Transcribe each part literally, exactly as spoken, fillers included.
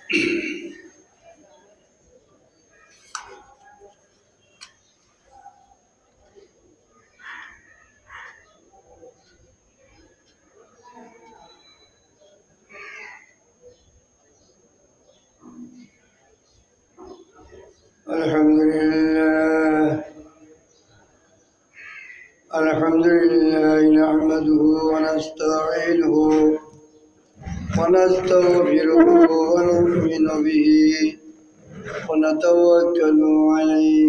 الحمد لله الحمد لله نحمده ونستعينه ونستغفره ونؤمن به ونتوكل عليه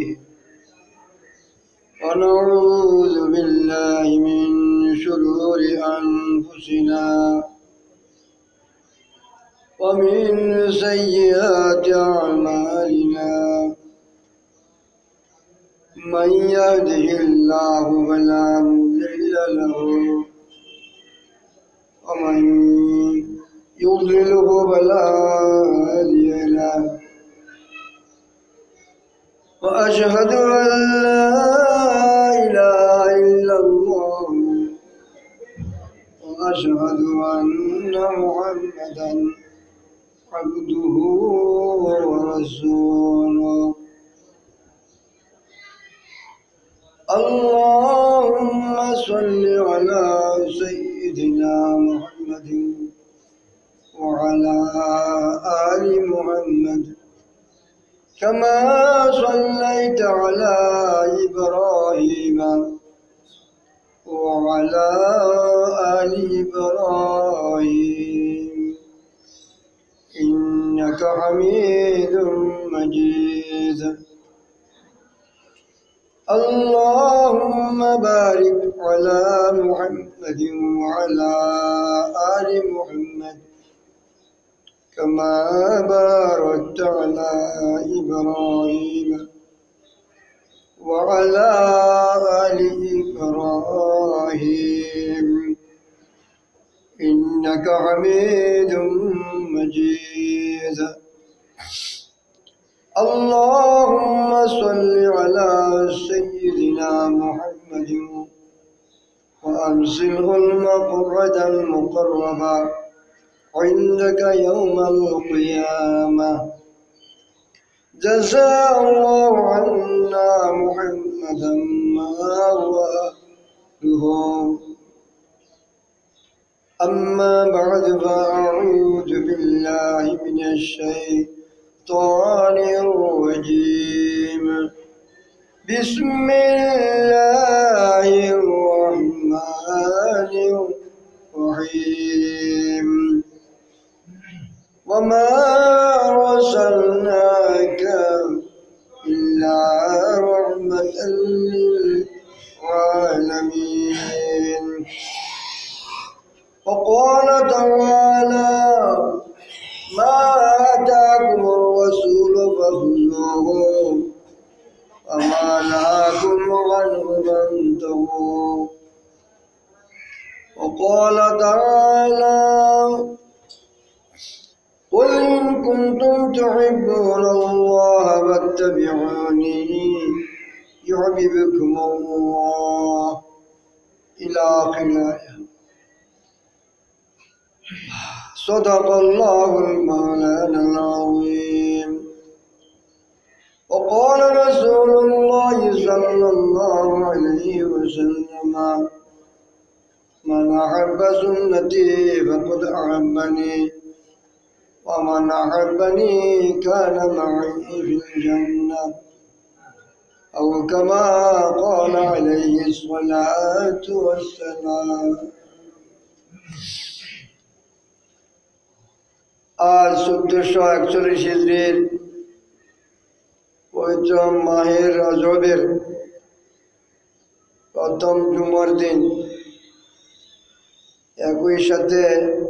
ونعوذ بالله من شرور أنفسنا ومن سيئات أعمالنا من يهده الله فلا مضل له ومن يضلله فلا هادي له وأشهد أن لا إله إلا الله وأشهد أن محمدا عبده ورسوله اللهم صل على سيدنا محمد وعلى آل محمد كما صليت على إبراهيم وعلى آل إبراهيم إنك حميد مجيد اللهم بارك على محمد وعلى آل محمد كما باركت على إبراهيم وعلى آل إبراهيم إنك حميد مجيد اللهم صل على سيدنا محمد وأنزله المقعد المقرب عندك يوم القيامة جزاء الله عنا محمدا ما هو أهله أما بعد فأعوذ بالله من الشيطان الرجيم بسم الله الرحمن الرحيم وما أرسلناك إلا رحمة للعالمين وقال تعالى ما آتاكم الرسول فخذوه وما نهاكم عنه فانتهوا وقال تعالى قل إن كنتم تحبون الله فاتبعوني يحببكم الله إلى آخر الآية صدق الله المولانا العظيم وقال رسول الله صلى الله عليه وسلم من أحب سنتي فقد أحبني ومن أحبني كان معي في الجنة أو كما قال عليه الصلاة والسلام আজ চোদ্দশো একচল্লিশ হিজরির পবিত্র মাহের রজবের প্রথম জুমার দিন একই সাথে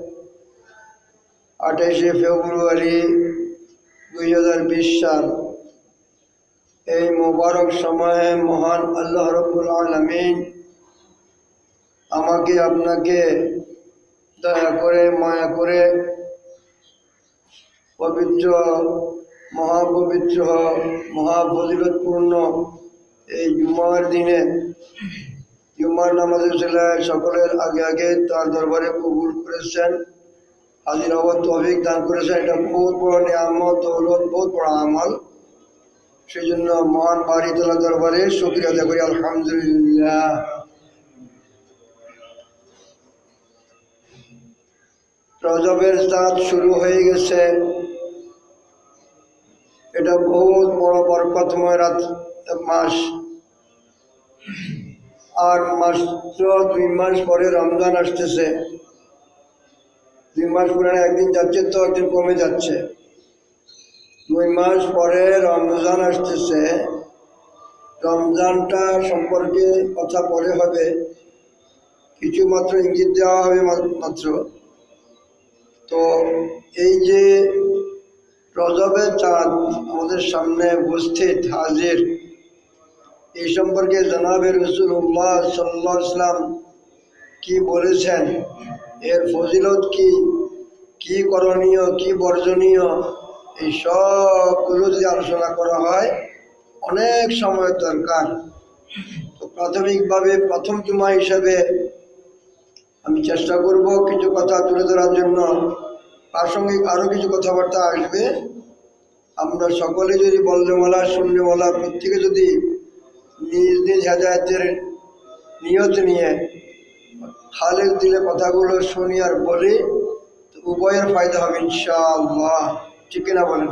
আঠাশে ফেব্রুয়ারি দুই হাজার বিশ সাল এই মোবারক সময়ে মহান আল্লাহ রাব্বুল আলামিন আমাকে আপনাকে দয়া করে মায়া করে পবিত্র মহাপবিত্র মহাফজিলতপূর্ণ এই জুমার দিনে জুমার নামাজের ছেলে সকলের আগে আগে তার দরবারে কবুল করেছেন। হাজির হওয়ার তৌফিক দান করেছেন। এটা বহুত বড় নিয়ামত, দৌলত, বহুত বড় আমল। সেই জন্য মহান বাড়ি তোলা দরবারে শুকরিয়া আদায় করি, আলহামদুলিল্লাহ। রজবের রাত শুরু হয়ে গেছে। এটা বহুত বড় বরকতময় রাত মাস। আর মাত্র দুই মাস পরে রমজান আসতেছে। দুই মাস পুরানো একদিন যাচ্ছে তো একদিন কমে যাচ্ছে। দুই মাস পরে রমজান আসতেছে। রমজানটা সম্পর্কে কথা পরে হবে, কিছু মাত্র ইঙ্গিত দেওয়া হবে মাত্র। তো এই যে রজবের চাঁদ আমাদের সামনে উপস্থিত হাজির, এই সম্পর্কে জনাবে রাসূলুল্লাহ সাল্লাল্লাহু আলাইহি ওয়াসাল্লাম কি বলেছেন, এর ফজিলত কি, কি করণীয়, কি বর্জনীয়, এই সবগুলো যদি আলোচনা করা হয় অনেক সময় দরকার। তো প্রাথমিকভাবে প্রথম জুমা হিসেবে আমি চেষ্টা করব কিছু কথা তুলে ধরার জন্য। প্রাসঙ্গিক আরও কিছু কথাবার্তা আসবে। আমরা সকলে যদি বললেওয়ালা শূন্যওয়ালা প্রত্যেকে যদি নিজ নিজ হেদায়েতের নিয়ত নিয়ে খালেক দিলে কথাগুলো শুনি আর বলি, তো উভয়ের ফায়দা হবে ইনশাআল্লাহ। ঠিক কিনা বলেন?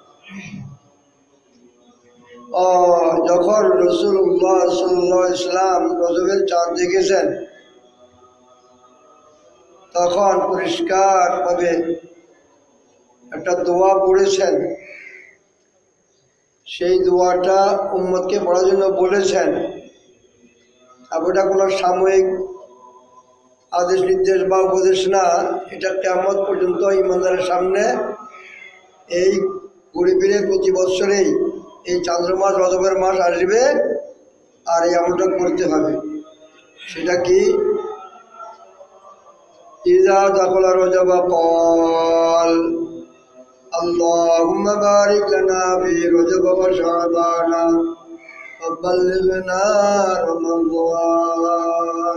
ও যখন রাসূলুল্লাহ সাল্লাল্লাহু আলাইহি ওয়াসাল্লাম রজবের চাঁদ দেখেছেন, তখন পরিষ্কারভাবে একটা দোয়া পড়েছেন। সেই দোয়াটা উম্মতকে পড়ার জন্য বলেছেন। আর ওটা কোনো সাময়িক আদেশ নির্দেশ বা উপদেশ না, এটা কিয়ামত পর্যন্ত ইমানদারের সামনে এই ঘুরে ফিরে প্রতি বৎসরেই এই চান্দ্র মাস রজবের মাস আসবে আর এই আমলটা করতে হবে। সেটা কি? ইযা দাখালা রজবা ক্বাল আল্লাহুম্মা বারিক লানা ফি রজব ওয়া শাবান ওয়া বাল্লিগনা রমাদান।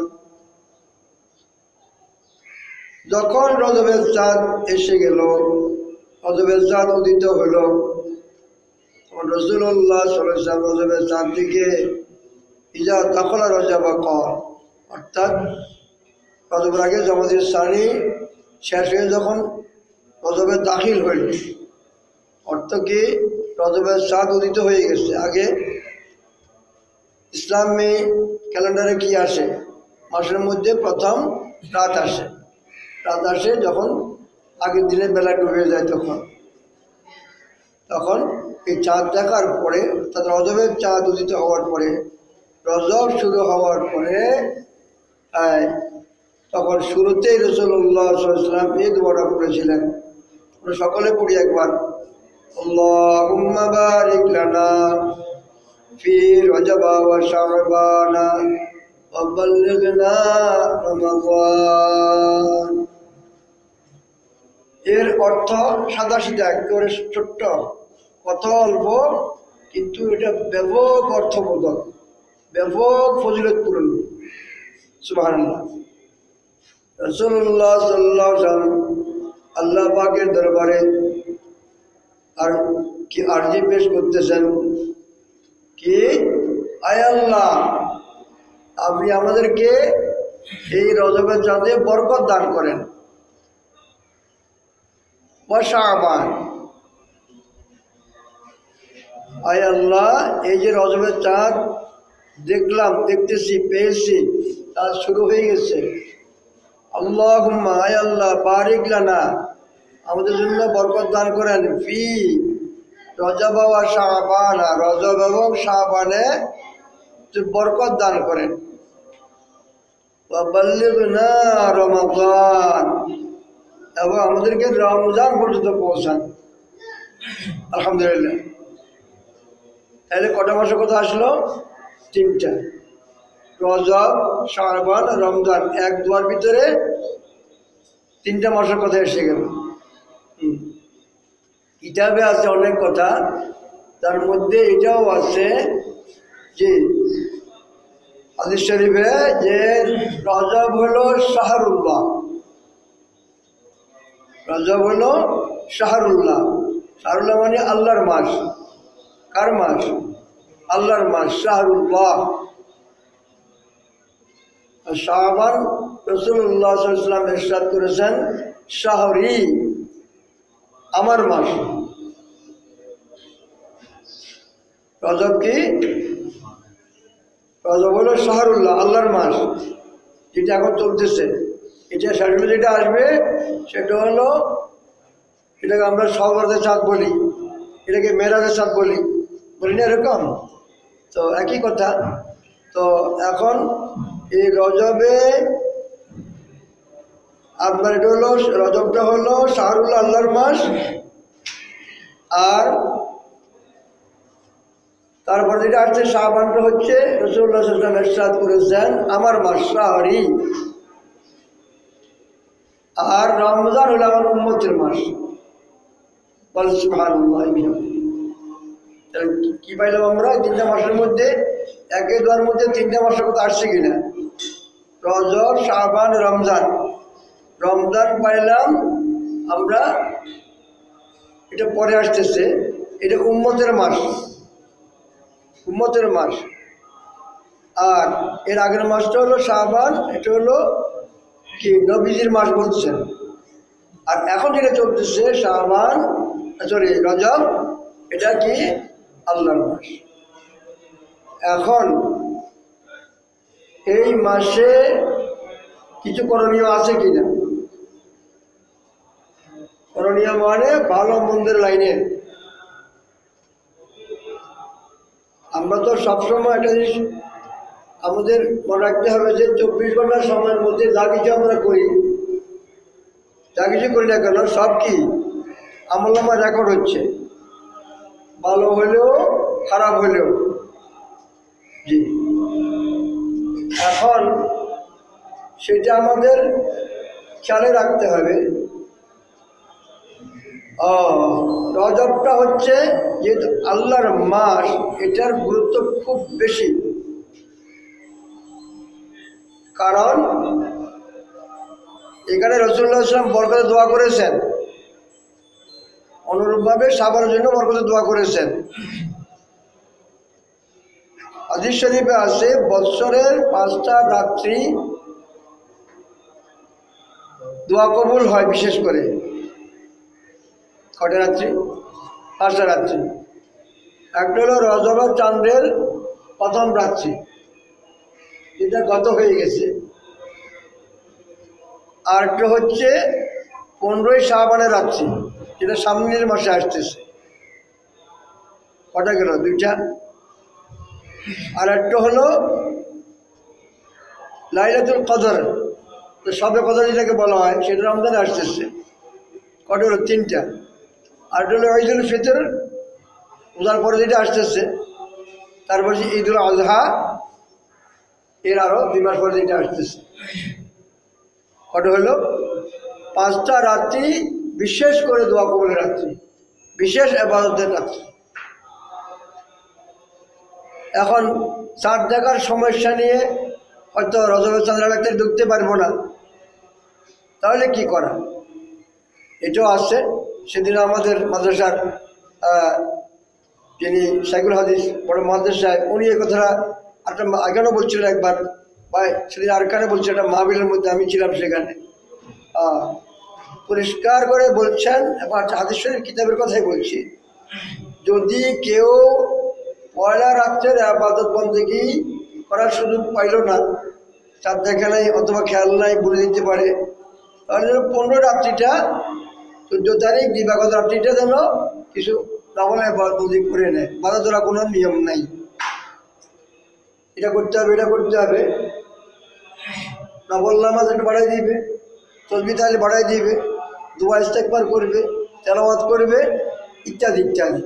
যখন রজবের চাঁদ এসে গেল, রজবের চাঁদ উদিত হলো, রাসূলুল্লাহ সাল্লাল্লাহু আলাইহি ওয়াসাল্লাম রজবের চাঁদ দিকে ইযা দাখালা রজবা ক্বাল, অর্থাৎ রজবের আগে জমাদির সানি শেষ হয়ে যখন রজবে দাখিল হইল, অর্থ কি রজবের চাঁদ উদিত হয়ে গেছে। আগে ইসলামী ক্যালেন্ডারে কি আসে, মাসের মধ্যে প্রথম রাত আসে। রাত আসে যখন আগের দিনে বেলা ডুবে যায়, তখন তখন এই চাঁদ দেখার পরে, অর্থাৎ রজবের চাঁদ উদিত হওয়ার পরে, রজব শুরু হওয়ার পরে তখন শুরুতেই রাসূলুল্লাহ সাল্লাল্লাহু আলাইহি ওয়াসাল্লাম এই দোয়াটা পড়েছিলেন। আমরা সকলে পড়ি একবার, আল্লাহুম্মা বারিক লানা ফি রজব ওয়া শাবান ওয়া বাল্লিগনা রমাদান। এর অর্থ সাদা সিধা, একেবারে ছোট্ট, কত অল্প, কিন্তু এটা ব্যাপক অর্থবোধক, ব্যাপক ফজিলতপূর্ণ। সুবহানাল্লাহ। রাসূলুল্লাহ সাল্লাল্লাহু আলাইহি ওয়াসাল্লাম আল্লাহ পাকের দরবারে আর কি আরজি পেশ করতেছেন কি, আয় আল্লাহ, আপনি আমাদেরকে এই রজবের চাঁদে বরকত দান করেন। ওয়া শাবান, আয় আল্লাহ, এই যে রজবের চাঁদ দেখলাম, দেখতেছি, পেয়েছি, তা শুরু হয়ে গেছে। আল্লাহুম্মা, আয় আল্লাহ, বারিক লানা, আমাদের জন্য বরকত দান করেন, ফি রজব ওয়া শাবান, রজব এবং শাবানে বরকত দান করেন, ওয়া বাল্লিগনা রমাদান, এবং আমাদেরকে রমজান পর্যন্ত পৌঁছান। আলহামদুলিল্লাহ। তাহলে কটা মাসের কথা আসলো? তিনটা, রজব, শাবান, রমজান, এক দুয়ার ভিতরে তিনটা মাসের কথা এসে গেল। কিতাবে আছে অনেক কথা, তার মধ্যে এটাও আছে যে হাদিস শরীফে যে রজব হলো শাহরুল্লাহ, রজব হলো শাহরুল্লাহ, শাহরুল্লাহ মানে আল্লাহর মাস। কার মাস? আল্লাহর মাস, শাহরুল্লাহ। শাবান রাসূলুল্লাহ সাল্লাল্লাহু আলাইহি ওয়াসাল্লাম ইরশাদ করেছেন শাহরি, আমার মাস। রজব কি? রজব হলো শাহরুল্লাহ, আল্লাহর মাস, যেটা এখন চলতেছে। এটা শাহরুল্লাহ যেটা আসবে সেটা হলো, এটাকে আমরা সওবরাতের চাঁদ বলি, এটাকে মেরাজের চাঁদ বলি, বলি না এরকম? তো একই কথা। তো এখন এই রজবে আপনার এটা হলো, রজবটা হলো শাহরুল্লাহ, আল্লাহর মাস। আর তারপর যেটা আসছে শাবানটা হচ্ছে রাসূলুল্লাহ সাল্লাল্লাহু আলাইহি ওয়াসাল্লাম ইরশাদ করেছেন আমার মাস, শাহরি। আর রমজান হলো আমার উম্মতের মাস। বল সুবহানাল্লাহ। তাহলে কি পাইলাম আমরা তিনটা মাসের মধ্যে? একে দুয়ার মধ্যে তিনটা মাসের কথা আসছে কিনা? রজব, শাবান, রমজান। রমজান পাইলাম আমরা, এটা পরে আসতেছে, এটা উম্মতের মাস, উম্মতের মাস। আর এর আগের মাসটা হলো শাবান, এটা হলো কি নবীজির মাস বলছেন। আর এখন যেটা চলতেছে শাবান, সরি রজব, এটা কি আল্লাহর মাস। এখন এই মাসে কিছু করণীয় আছে কিনা? করণীয় মানে ভালো মন্দের লাইনে। আমরা তো সবসময় একটা জিনিস আমাদের মনে রাখতে হবে যে চব্বিশ ঘন্টার সময়ের মধ্যে যা কিছু আমরা করি, যা কিছু করি না কেন সব কি আমলনামায় রেকর্ড হচ্ছে, ভালো হলেও খারাপ হলেও। জি, এখন সেটা আমাদের খেয়ালে রাখতে হবে। ও রজবটা হচ্ছে যেহেতু আল্লাহর মাস, এটার গুরুত্ব খুব বেশি। কারণ এখানে রাসূলুল্লাহ সাল্লাল্লাহু আলাইহি ওয়াসাল্লাম বরকতে দোয়া করেছেন, অনুরূপভাবে শাবানের জন্য বরকতে দোয়া করেছেন। হাদিস শরীফে আছে বৎসরের পাঁচটা রাত্রি দোয়া কবুল হয়, বিশেষ করে কটা রাত্রি? পাঁচটা রাত্রি। একটা হলো রজবের চাঁদের প্রথম রাত্রি, এটা গত হয়ে গেছে। আর একটা হচ্ছে পনেরোই শাবানের রাত্রি, যেটা সামনের মাসে আসতেছে। কটা গেল? দুইটা। আর একটা হলো লাইলাতুল কদর, সবে কদর যেটাকে বলা হয়, সেটা রমজানে আসতেছে। কটা হলো? তিনটা। আর একটা হলো ঈদুল ফিতর, রোজার পরে যেটা আসতেছে। তারপর যে ঈদুল আজহা, এর আরও দুই মাস পরে যেটা আসতেছে। কটা হলো? পাঁচটা রাত্রি বিশেষ করে দোয়া কবুলের রাত্রি, বিশেষ ইবাদতের রাত্রি। এখন চাঁদ দেখার সমস্যা নিয়ে হয়তো রজবের চাঁদের রাখতে ঢুকতে পারবো না, তাহলে কি করা? এটাও আসছে। সেদিন আমাদের মাদ্রাসার যিনি শাইখুল হাদিস বড় মুহাদ্দিস সাহেব, উনি এই কথাটা একটা আগেও বলছিলেন একবার, বা সেদিন আরকানে বলছেন, একটা মাহফিলের মধ্যে আমি ছিলাম, সেখানে পরিষ্কার করে বলছেন। এবং হাদিস শরীফ কিতাবের কথাই বলছি, যদি কেউ পয়লা রাত্রের ইবাদত বন্দেগী করার সুযোগ পাইল না, চাঁদ দেখা নাই অথবা খেয়াল নাই, বলে দিতে পারে, তাহলে পনেরো রাত্রিটা, চোদ্দ তারিখ দিবাগত রাত্রিটা যেন কিছু নফল ইবাদত করে নেয়। বাধা ধরা কোনো নিয়ম নাই, এটা করতে হবে, এটা করতে হবে। নফল নামাজ একটু বাড়াই দিবে, তসবিহ তাহলে বাড়াই দিবে, দুয়া ইস্তেগফার করবে, তেলাওয়াত করবে, ইত্যাদি ইত্যাদি।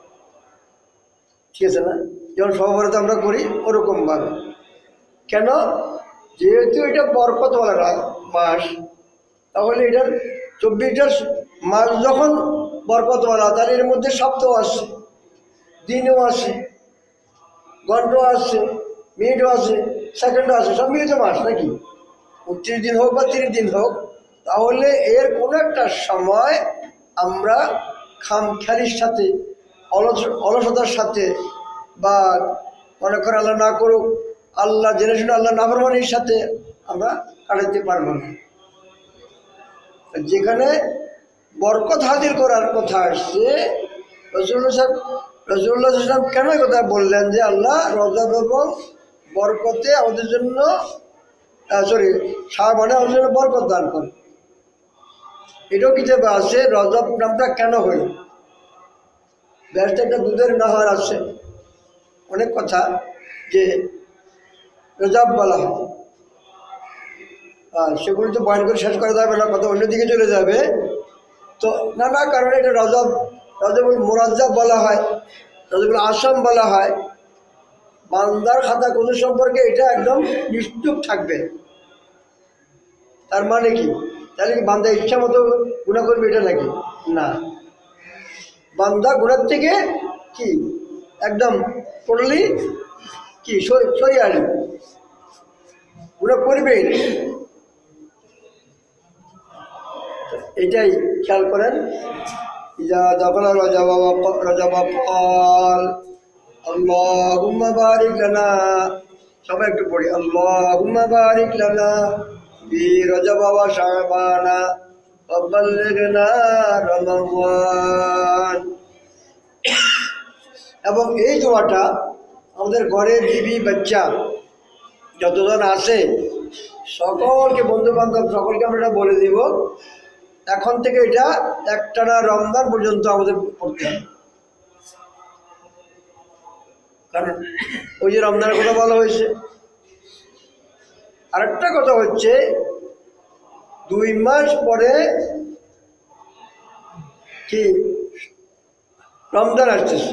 ঠিক আছে না? যেমন সর্বভারত আমরা করি ওরকমভাবে। কেন? যেহেতু এটা বরকতওয়ালা মাস, তাহলে এটার চব্বিশটা মাস যখন বরকতওয়ালা, তাহলে এর মধ্যে সপ্তাহ আসছে, দিনও আসে, ঘন্টাও আসছে, মিনিটও আসে, সেকেন্ডও আসে, সব মিলিত মাস নাকি? উনত্রিশ দিন হোক বা তিরিশ দিন হোক, তাহলে এর কোনো একটা সময় আমরা খামখেয়ালির সাথে, অলস অলসতার সাথে, বা মনে করে আল্লাহ না করুক আল্লাহ জেনে শুনে আল্লাহ নাফরমানির সাথে আমরা কাটাতে পারবো না। যেখানে বরকত হাজির করার কথা আসছে, রাসূলুল্লাহ রাসূলুল্লাহ সাল্লাল্লাহু আলাইহি ওয়াসাল্লাম কেন এই কথা বললেন যে আল্লাহ রজব এবং বরকতে আমাদের জন্য, সরি শাবানে আমাদের জন্য বরকত দান করে। এটাও কিতাবে আছে রজব নামটা কেন হইল। ব্যস্ত একটা দুধের নাহার আছে, অনেক কথা যে রজব বলা হয়, আর সেগুলি তো বয়ান করে শেষ করা যাবে না, কথা অন্যদিকে চলে যাবে। তো নানা কারণে এটা রজব, রজবুল মুরাজ্জাব বলা হয়, রজবুল আসাম বলা হয়। বান্দার খাতা কোন সম্পর্কে এটা একদম নিশ্চুপ থাকবে। তার মানে কি, তাহলে কি বান্দা ইচ্ছা মতো গুনাহ করবে এটা নাকি? না, বান্দা গুনার থেকে কি একদম টোটালি কি সরিয়ে আসবে, গুনাহ করবেই। এটাই খেয়াল করেন। ইজা দাখালা রজব রজব ক্বাল আল্লাহুম্মা বারিক লানা, সবাই একটু পড়ি, আল্লাহুম্মা বারিক লানা ফি রজব ওয়া শাবানা ওয়া বাল্লিগনা রমাদান। এবং এই দোয়াটা আমাদের ঘরের বিবি বাচ্চা যতজন আছে সকলকে, বন্ধু বান্ধব সকলকে আমরা এটা বলে দিব, এখন থেকে এটা একটানা রমজান পর্যন্ত আমাদের পড়তে হবে। কারণ ওই যে রমজানের কথা বলা হয়েছে। আরেকটা কথা হচ্ছে, দুই মাস পরে কি রমজান আসতেছে।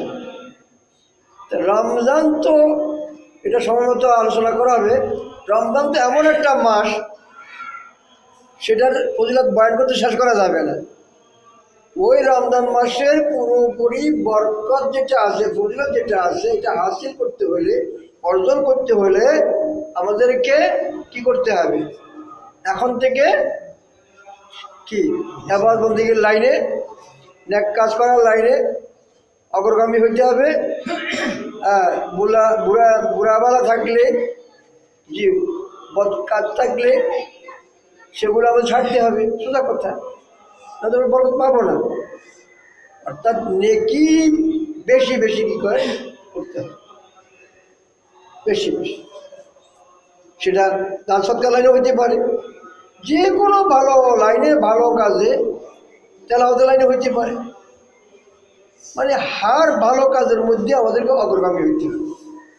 রমজান তো এটা সময় মতো আলোচনা করা হবে। রমজান তো এমন একটা মাস, সেটার ফজিলত বয়ান করতে শেষ করা যাবে না। ওই রমজান মাসের পুরোপুরি বরকত যেটা আছে, ফজিলত যেটা আছে, এটা হাসিল করতে হলে, অর্জন করতে হলে আমাদেরকে কি করতে হবে? এখন থেকে কি ইবাদত বন্দেগীর লাইনে, নেক কাজ করার লাইনে অগ্রগামী হইতে হবে। বুড়া বুড়া বুড়াবেলা থাকলে, জি বদ কাজ থাকলে সেগুলো আমাদের ছাড়তে হবে, সোজা কথা, না তো বরকত পাবো না। অর্থাৎ নেকি বেশি বেশি কি করে করতে হবে, বেশি বেশি। সেটা দান সৎকার লাইনে হইতে পারে, যে কোনো ভালো লাইনে, ভালো কাজে, তেলাওয়াতের লাইনে হইতে পারে। মানে হার ভালো কাজের মধ্যে আমাদেরকে অগ্রগামী হইতে হবে।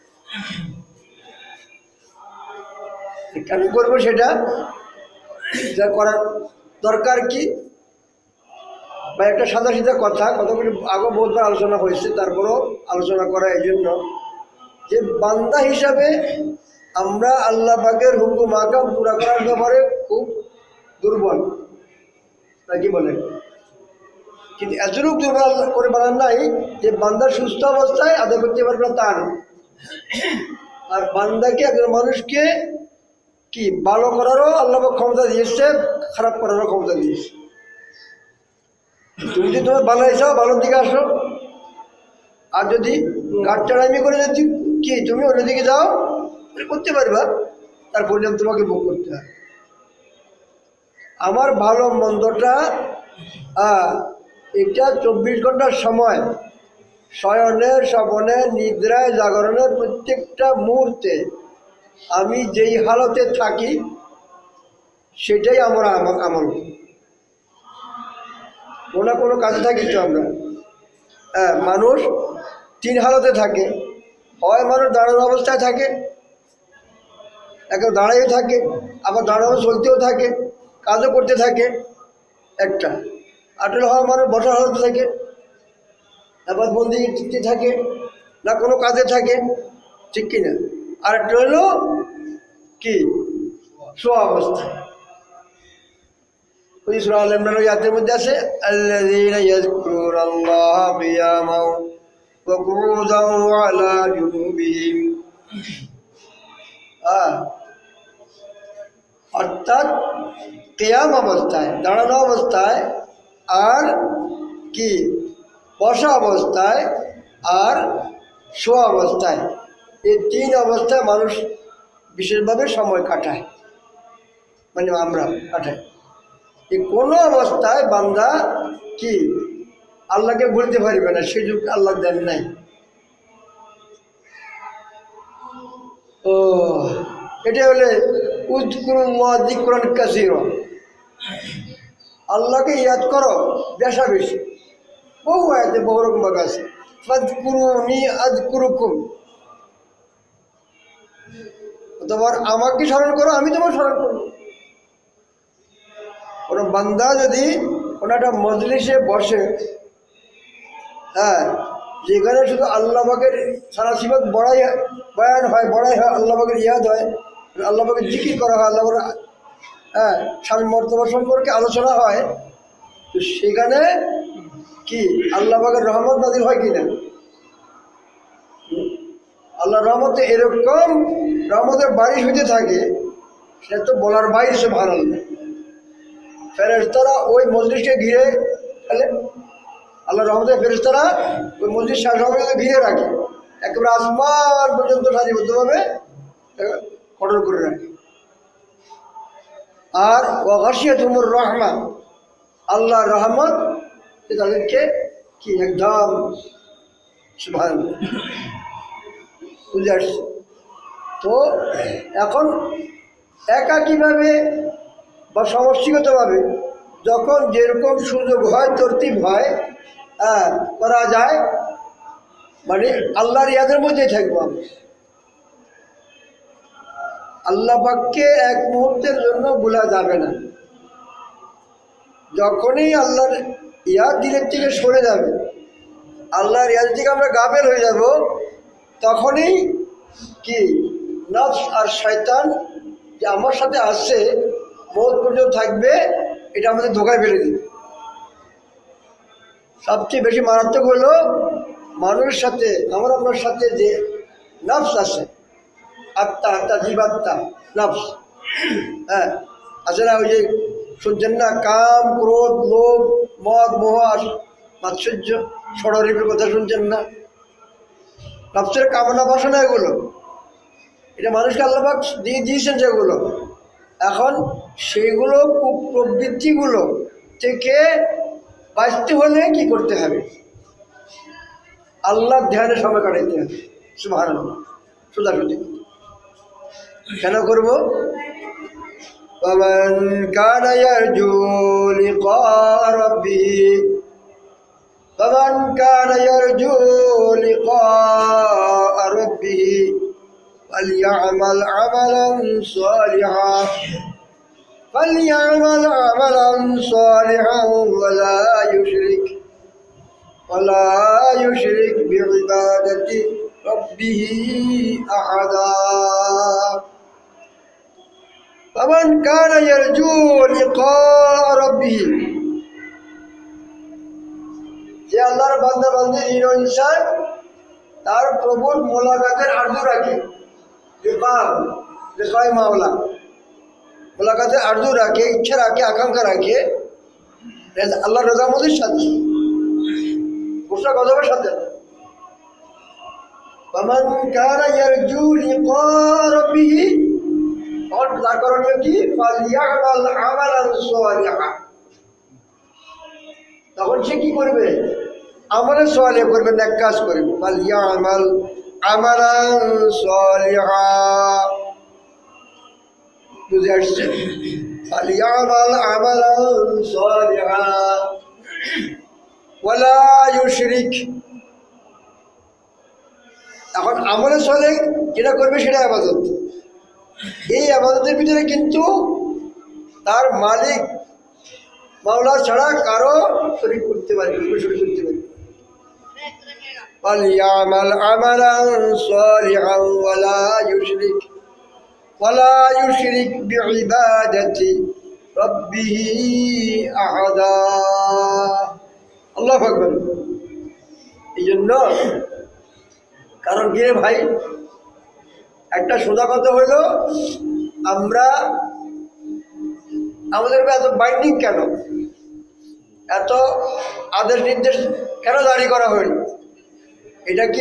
কেন করবো সেটা, যা করার দরকার কি, বা একটা সাদা সিধা কথা, কতগুলি আগে বহুতবার আলোচনা হয়েছে, তারপরও আলোচনা করা এই জন্য যে বান্দা হিসাবে আমরা আল্লাহ পাকের হুকুম আকাম পুরা করার ব্যাপারে খুব দুর্বল, নাকি বলেন? কিন্তু এতটুকু দুর্বল করে বানান নাই যে বান্দার সুস্থ অবস্থায় আদায় করতে পারবে না তার। আর বান্দাকে, একজন মানুষকে কি ভালো করারও আল্লাহ ক্ষমতা দিয়েছে, খারাপ করারও ক্ষমতা দিয়েছে। তুমি যদি তোমার ভালো এসো, ভালোর দিকে আসো, আর যদি কাঠটারামি করে যদি কি তুমি অন্যদিকে যাও, করতে পারবা, তার পরিণাম তোমাকে ভোগ করতে হবে। আমার ভালো মন্দটা এটা চব্বিশ ঘন্টার সময়, শয়নের স্বপনের নিদ্রায় জাগরণের প্রত্যেকটা মুহূর্তে আমি যেই হালতে থাকি সেটাই আমরা আমল। কোনো কোনো কাজে থাকি তো আমরা, হ্যাঁ, মানুষ তিন হালতে থাকে। হয় মানুষ দাঁড়ানো অবস্থায় থাকে, একে দাঁড়াইও থাকে, আবার দাঁড়ানো চলতেও থাকে, কাজও করতে থাকে একটা। আটল হয় মানুষ বসার হালতে থাকে, আবার বন্দি টিকতে থাকে, না কোনো কাজে থাকে, ঠিক কিনা? আর একটা হলো কি শোয়া অবস্থা। ওই সূরা আল ইমরানের আয়াতের মধ্যে আছে, আল্লাযীনা ইয়াযকুরুনাল্লাহা কিয়ামান ওয়া কুউদান ওয়া আলা জুনুবিহিম। অর্থাৎ কিয়াম অবস্থায়, দাঁড়ানো অবস্থায়, আর কি বসা অবস্থায়, আর শোয়া অবস্থায়, এই তিন অবস্থায় মানুষ বিশেষভাবে সময় কাটায়, মানে আমরা কাটাই। এই কোনো অবস্থায় বান্দা কি আল্লাহকে বলতে পারবে না, সে যুগ আল্লাহ দেন নাই। ও এটা হলে উযকুরুল্লাহ যিকরান কাসীরা, আল্লাহকে ইয়াদ করো বেশা বেশি। বহু আয়াতে বহু রকম ভাবে আছে, ফাযকুরুনি আযকুরুকুম, তোমার আমাকে স্মরণ করো, আমি তোমার স্মরণ করবো। কোনো বান্দা যদি কোনো একটা মজলিসে বসে, হ্যাঁ, যেখানে শুধু আল্লাহ পাকের সারা সিফাত বড়াই বয়ান হয়, বড়াই হয়, আল্লাহ পাকের ইয়াদ হয়, আল্লাহ পাকের জিকির করা হয়, আল্লাহ পাকের হ্যাঁ স্বামী মর্তবা সম্পর্কে আলোচনা হয়, তো সেখানে কি আল্লাহ পাকের রহমত নাযিল হয় কিনা? আল্লাহ রহমতে এরকম রহমতের বারিশ হইতে থাকে, সেটা তো বলার বাইরে। সুবহানাল্লাহ। ফেরেশতারা ওই মজলিসকে ঘিরে ফেলে, আল্লাহ রহমতের ফেরেশতারা ওই মসজিদ শাসনকে ঘিরে রাখে, একেবারে আসমান পর্যন্ত সারিবদ্ধভাবে কঠোর করে রাখে। আর ওয়াগাশিয়াতুহুমুর রাহমা, আল্লাহর রহমত তাদেরকে কি একদম সুবহানাল্লাহ বুঝে আসছে। তো এখন একাকীভাবে বা সমষ্টিগতভাবে যখন যেরকম সুযোগ হয়, তরতিব হয়, হ্যাঁ করা যায়, মানে আল্লাহর ইয়াদের মধ্যেই থাকবো আমি। আল্লাহ পাককে এক মুহূর্তের জন্য ভোলা যাবে না। যখনই আল্লাহর ইয়াদ দিলের থেকে সরে যাবে, আল্লাহর ইয়াদ থেকে আমরা গাফেল হয়ে যাব, তখনই কি নফস আর শয়তান যে আমার সাথে আসছে, মৌত পর্যন্ত থাকবে, এটা আমাদের ধোকায় ফেলে দিবে। সবচেয়ে বেশি মারাত্মক হলো মানুষের সাথে, আমার আপনার সাথে যে নফস আছে, আত্মা, আত্মা জীবাত্মা নফস, হ্যাঁ আছে না? ওই যে শুনছেন না, কাম, ক্রোধ, লোভ, মদ, মোহ, মাৎসর্য, ষড়রিপুর কথা শুনছেন না? নফসের কামনা বাসনা এগুলো, এটা মানুষকে আল্লাহ পাক দিয়ে দিয়েছেন যেগুলো। এখন সেইগুলো প্রবৃত্তিগুলো থেকে বাঁচতে হলে কি করতে হবে? আল্লাহ ধ্যানে সময় কাটাইতে হবে। সুবহানাল্লাহ। সোজাসুজি কেন করবো? ফামান কানা ইয়ারজু লিকা রাব্বিহি ফামান কানা ইয়ারজু লিকা রাব্বিহি ফালইয়ামাল আমালান সালিহা فليعمل عملا صالحا ولا يشرك ولا يشرك بعبادة ربه أحدا فمن كان يرجو لقاء ربه, যে আল্লাহর বান্দা বান্দী ইনসান তার প্রভুর মোলাকাতের আরজু রাখে, লিকা লিকায়ে মাওলা, মোলাকাতের আরজু রাখে, ইচ্ছা রাখে, আকাঙ্ক্ষা রাখে আল্লাহর রজামতের সাথে, গোসা গজবের সাথে। ফামান কানা ইয়ারজু লিকা রাব্বিহি, আর তার করণীয় কি? ফালইয়ামাল আমালান সালিহা, তখন সে কি করবে? আমলে সালিহ করবে, নেক কাজ করবে। ফালইয়ামাল আমালান সালিহা, বুঝে আসছে? ফালইয়ামাল আমালান সালিহা ওয়ালা ইউশরিক, এখন আমলে সালেহ যেটা করবে সেটা ইবাদত। এই ইবাদতের ভিতরে কিন্তু তার মালিক মাওলা ছাড়া কারো শরীক করতে পারে, শরীক করতে পারে। ফালইয়ামাল আমালান সালিহান ওয়ালা ইউশরিক ওয়ালা ইউশরিক বিইবাদাতি রাব্বিহি আহাদা। আল্লাহু আকবার। এই জন্য কারণ কি রে ভাই, একটা সোজা কথা হলো আমরা আমাদের এত বাইন্ডিং কেন, এত আদেশ নির্দেশ কেন জারি করা হইল? এটা কি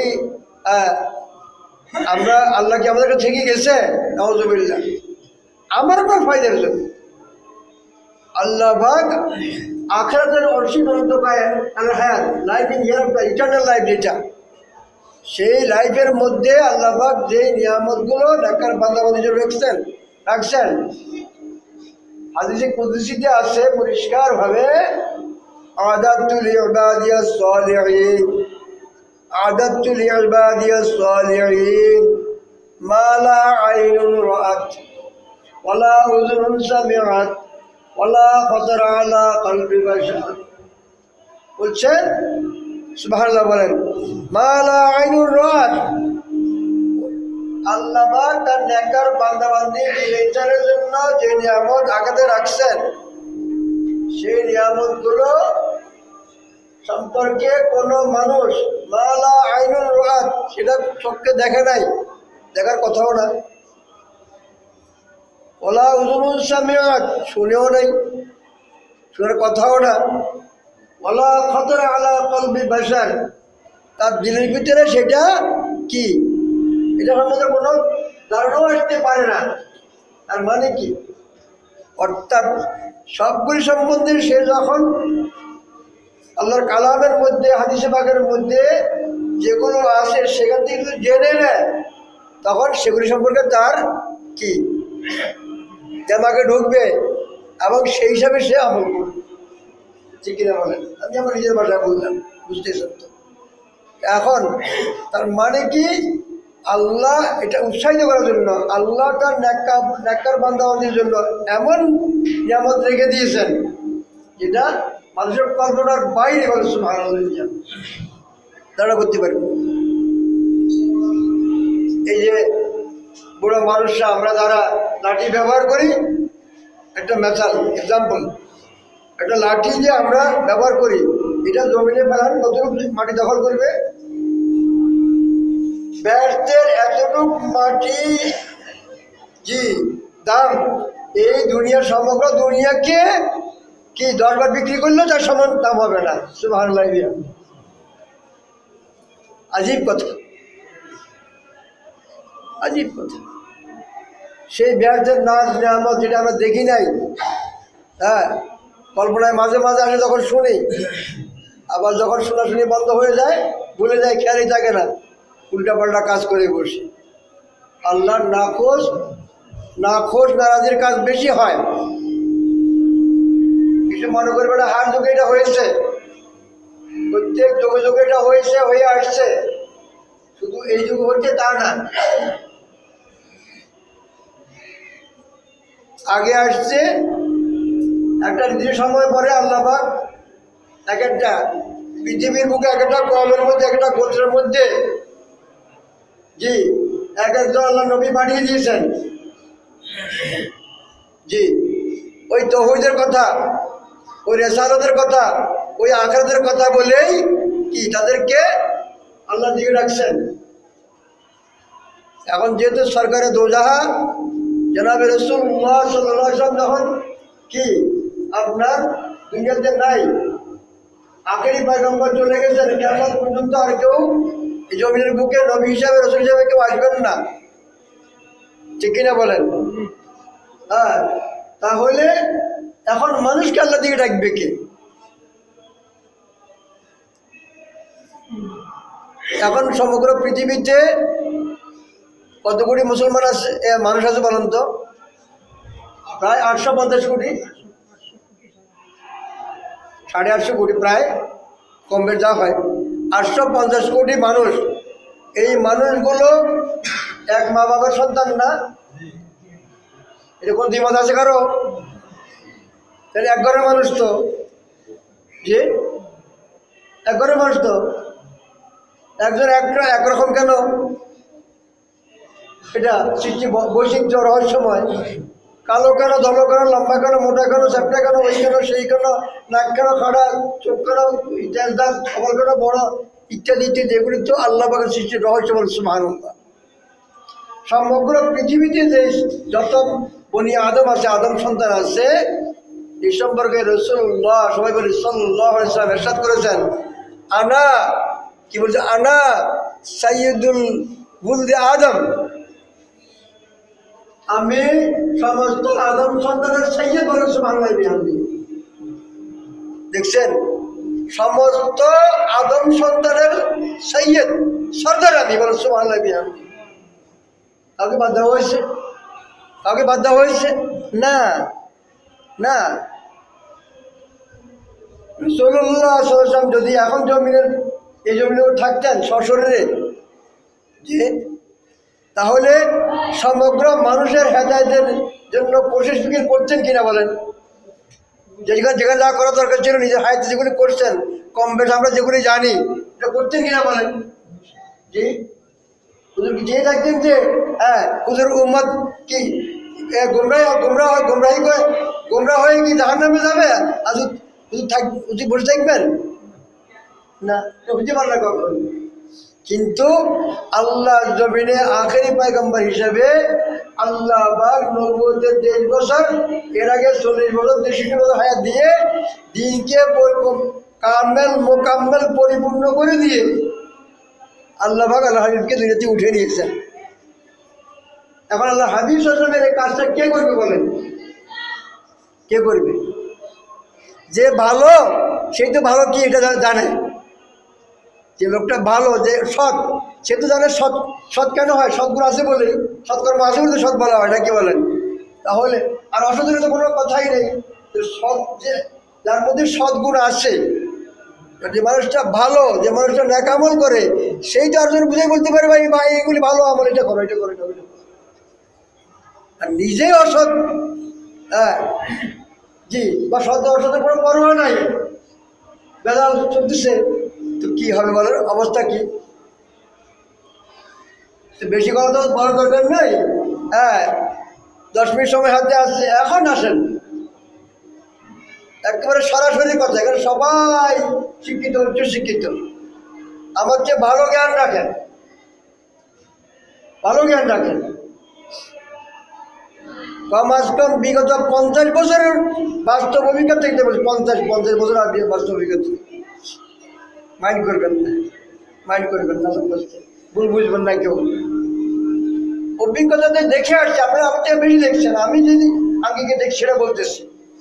আমরা আল্লাহ কি আমাদের থেকে গেছে? নাউযুবিল্লাহ। আমার কোনো ফায়দার জন্য আল্লাহ পাক আখিরাতের অসীম অন্তকায় আল হায়াত life in hereafter eternal life, যেটা সেই লাইফের মধ্যে আল্লাহ পাক যে নিয়ামতগুলো নেককার বান্দাবান্দির জন্য রাখছেন রাখছেন হাদিসে কুদসিতে আছে পরিষ্কারভাবে, আদাতু লিইবাদিয়াস সালিহিন আদাতু লিইবাদিয়াস সালিহিন মা লা আইনুন রাআত ওয়ালা উযুনুন সামিআত ওয়ালা খাতারা আলা কলবি বাশার। বলছেন সুবহানাল্লাহ, বলেন মা লা আইনুন রাআত। আল্লাহ পাক তার নেককার বান্দাবান্দি বিবেচনার জন্য যে নিয়ামত আগাতে রাখছেন, সেই নিয়ামতগুলো সম্পর্কে কোনো মানুষ মা লা আইনুন রাআত, সেটা চোখে দেখে নাই, দেখার কথাও না, ওয়ালা উযুনুন সামিআত, শুনেও নাই, শোনার কথাও না, ওয়ালা খাতারা আলা কলবি বাশার, তার দিলের ভিতরে সেটা কি, এটা সম্বন্ধে কোনো ধারণাও আসতে পারে না। তার মানে কি? অর্থাৎ সবগুলি সম্বন্ধে সে যখন আল্লাহর কালামের মধ্যে হাদিসে পাকের মধ্যে যেগুলো আসে সেখান থেকে যদি জেনে নেয়, তখন সেগুলি সম্পর্কে তার কি দিমাগে ঢুকবে এবং সেই হিসাবে সে আমল করবে। ঠিক কিনা বলেন? আমি আমার নিজের ভাষায় বললাম, বুঝতেছেন তো? এখন তার মানে কি, আল্লাহ এটা উৎসাহিত করার জন্য আল্লাহ তার নেককার নেককার বান্দাবান্দির জন্য এমন নিয়ামত রেখে দিয়েছেন যেটা মানুষের কল্পনার বাইরে। বলে সুবহানাল্লাহ, তারা করতে পারবে। এই যে বুড়ো মানুষরা আমরা যারা লাঠি ব্যবহার করি, একটা মেসাল এক্সাম্পল, একটা লাঠি যে আমরা ব্যবহার করি, এটা জমিনে ফেলান কতটুকু মাটি দখল করবে? ব্যাসদের এতটুক মাটি জি দাম এই দুনিয়ার সমগ্র দুনিয়াকে কি দরবার বিক্রি করলেও তার সমান দাম হবে না। সুবহানাল্লাহ, আজীব কথা, আজীব কথা। সেই ব্যাসদের নাচ নিয়ামত যেটা আমরা দেখি নাই, হ্যাঁ, কল্পনায় মাঝে মাঝে আসে, যখন শুনি, আবার যখন শোনাশুনি বন্ধ হয়ে যায়, ভুলে যায়, খেয়ালই থাকে না, উল্টাপাল্টা কাজ করে বসি। আল্লাহর নাখোশ নাখোশ নারাজির কাজ বেশি হয়। কিছু মনে করবে না হার যুগে এটা হয়েছে, প্রত্যেক যুগে যুগে এটা হয়েছে, হয়ে আসছে, শুধু এই যুগ হচ্ছে তা না, আগে আসছে। একটা নির্দিষ্ট সময় পরে আল্লাহ পাক এক একটা পৃথিবীর বুকে এক একটা কওমের মধ্যে, এক একটা গোত্রের মধ্যে জি এক একজন আল্লাহ নবী পাঠিয়ে দিয়েছেন। জি ওই তৌহিদের কথা, ওই রেসালতের কথা, ওই আখিরাতের কথা বলেই কি তাদেরকে আল্লাহ দিকে রাখছেন। এখন যেহেতু সরকারে দোজাহা জনাবে রাসূলুল্লাহ সাল্লাল্লাহু আলাইহি ওয়াসাল্লাম যখন কি আপনার দুনিয়াতে নাই, আখেরি পয়গম্বর চলে গেছেন, কিয়ামত পর্যন্ত আর কেউ এই জমিনের বুকে নবী হিসাবে, রাসূল হিসাবে কেউ আসবেন না। ঠিক কিনা বলেন? হ্যাঁ, তাহলে এখন মানুষকে আল্লাহ দিকে ডাকবে কে? এখন সমগ্র পৃথিবীতে কত কোটি মুসলমান আছে, মানুষ আছে বলেন তো? প্রায় আটশো পঞ্চাশ কোটি, সাড়ে আটশো কোটি, প্রায় কম বেশ যা হয়, আটশো পঞ্চাশ কোটি মানুষ। এই মানুষগুলো এক মা বাবার সন্তান না? এরকম দ্বিমত আছে কারো? তাহলে এক ঘরের মানুষ তো, যে এক ঘরের মানুষ তো, একজন একটা একরকম কেন? এটা সৃষ্টি বৈচিত্র্য রহস্যময়। কালো কেন, ধলো কেন, লম্বা কেন, মোটা কেন, চ্যাপটা কেন, ওই কেন, সেই কেন, নাক কেন খাড়া, চোখ কেন, ইত্যাদি দাঁত, খবর কেন বড়, ইত্যাদি ইত্যাদি, এগুলি তো আল্লাহ পাকের সৃষ্টির রহস্য বলে সুবহানাল্লাহ। সমগ্র পৃথিবীতে যে যত বনি আদম আছে, আদম সন্তান আছে, এই সম্পর্কে রাসূলুল্লাহ সবাই বলে সাল্লাল্লাহু আলাইহি ওয়াসাল্লাম ইরশাদ করেছেন, আনা কি বলছে, আনা সাইয়্যিদুল ওয়ালদি আদম, আমি সমস্ত আদম সন্তানের সাইয়্যিদ বলেন সুবহানাল্লাহ বিহামদিহি। দেখছেন, সমস্ত আদম সন্তানের সাইয়্যিদ সর্দার আমি বলেন সুবহানাল্লাহ বিহামদিহি। কাউকে বাদ দেওয়া হয়েছে? কাউকে বাদ দেওয়া হয়েছে? না না। রাসূলুল্লাহ সাল্লাল্লাহু আলাইহি ওয়াসাল্লাম যদি এখন জমিনের এই জমিনে থাকতেন সশরীরে, যে তাহলে সমগ্র মানুষের হেদায়েতের জন্য কোশিশ ফিকির করছেন কিনা বলেন? যেখানে যেখানে যা করা দরকার ছিল নিজের হায়াতে যেগুলি করছেন, কম বেশ আমরা যেগুলি জানি এটা করছেন কিনা বলেন? জি, হুজুর কি চেয়ে থাকতেন যে হ্যাঁ হুজুর উম্মত কি গোমরাহ গোমরাহ গোমরাহি করে গোমরাহ হয়ে কি জাহান্নামে যাবে, আর হুজুর থাক হুজুর বসে থাকবেন না? বুঝতে পারলাম কখন। কিন্তু আল্লাহ জমিনে আখেরি পয়গম্বর হিসেবে আল্লাহ পাক নবুয়তের তেইশ বছর, এর আগে চল্লিশ বছর তেষট্টি বছর হায়াত দিয়ে দিনকে কামেল মোকাম্মেল পরিপূর্ণ করে দিয়ে আল্লাহ পাক আল্লাহ হাবিবকে দুনিয়াতে উঠে নিয়েছেন। এখন আল্লাহ হাবিব সাল্লাল্লাহু আলাইহি ওয়াসাল্লামের এই কাজটা কে করবে বলেন? কে করবে? যে ভালো সেই তো ভালো কি এটা জানে, যে লোকটা ভালো, যে সৎ সে তো জানে সৎ। সৎ কেন হয়? সৎগুণ আছে বলে, সৎকর্ম আছে বলে সৎ বলা হয়, নাকি বলেন? তাহলে আর অসৎগুণে তো কোনো কথাই নেই। সৎ যে যার মধ্যে সৎগুণ আছে, যে মানুষটা ভালো, যে মানুষটা ন্যাকামল করে, সেই তো আরেকজন বুঝে বলতে পারে ভাই ভাই এগুলি ভালো আমল, এটা করো এটা করো এটা করো। আর নিজেই অসৎ, হ্যাঁ জি, বা সৎ অসতের কোনো পরোয়া নাই, বেদাল চলতেছে, তো কি হবে বলেন? অবস্থা কি? বেশি কথা তো বলার দরকার নেই। হ্যাঁ, দশ মিনিট সময় হাতে আসছে, এখন আসেন একেবারে সরাসরি কথা। এখানে সবাই শিক্ষিত, উচ্চ শিক্ষিত, আমার চেয়ে ভালো জ্ঞান রাখেন, ভালো জ্ঞান রাখেন। কম আজ কম বিগত পঞ্চাশ বছরের বাস্তব অভিজ্ঞতা থেকে বলছি, পঞ্চাশ পঞ্চাশ বছর আগে বাস্তব অভিজ্ঞতা। মাইন্ড করবেন না, মাইন্ড করবেন না, ভুল বুঝবেন না কেউ। অভিজ্ঞতাতে দেখে আসছে, আপনারা আমার থেকে বেশি দেখছেন, আমি যদি আগে গিয়ে দেখি সেটা বলতেছি।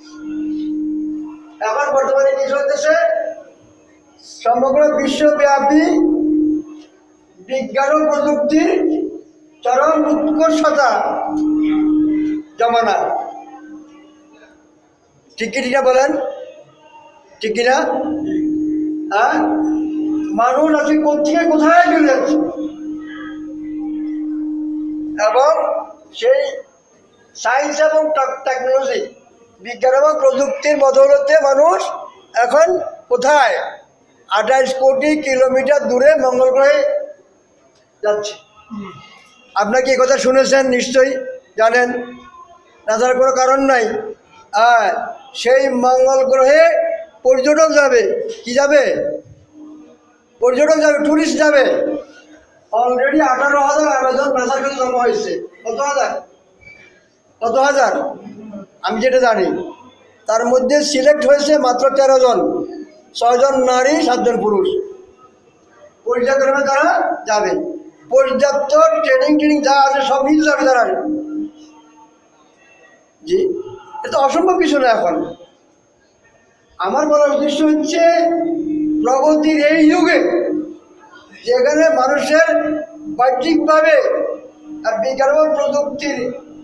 এখন বর্তমানে কি চলতেছে? সমগ্র বিশ্বব্যাপী বিজ্ঞান ও প্রযুক্তির চরম উৎকর্ষতা জমানা, ঠিক কিনা বলেন? ঠিক কিনা? হ্যাঁ, মানুষ আজকে কোথেকে কোথায় চলে যাচ্ছে, এবং সেই সায়েন্স এবং টেকনোলজি, বিজ্ঞান এবং প্রযুক্তির বদৌলতে মানুষ এখন কোথায়? আঠাইশ কোটি কিলোমিটার দূরে মঙ্গল গ্রহে যাচ্ছে। আপনার কি এই কথা শুনেছেন? নিশ্চয়ই জানেন, না জানার কোনো কারণ নাই। হ্যাঁ, সেই মঙ্গল গ্রহে পর্যটক যাবে। কি যাবে? পর্যটক যাবে, টুরিস্ট যাবে। অলরেডি আঠারো হাজার আবেদন নাসার কাছে জমা হয়েছে। কত হাজার? কত হাজার? আমি যেটা জানি, তার মধ্যে সিলেক্ট হয়েছে মাত্র তেরো জন, ছয়জন নারী, সাতজন পুরুষ। পর্যায়ক্রমে তারা যাবে, পর্যাপ্ত ট্রেনিং ট্রেনিং যা আছে সব নিতে যাবে তারা। জি, এটা অসম্ভব কিছু না। এখন আমার বলার উদ্দেশ্য হচ্ছে, প্রগতির এই যুগে যেখানে মানুষের বাহ্যিকভাবে বিজ্ঞান ও প্রযুক্তির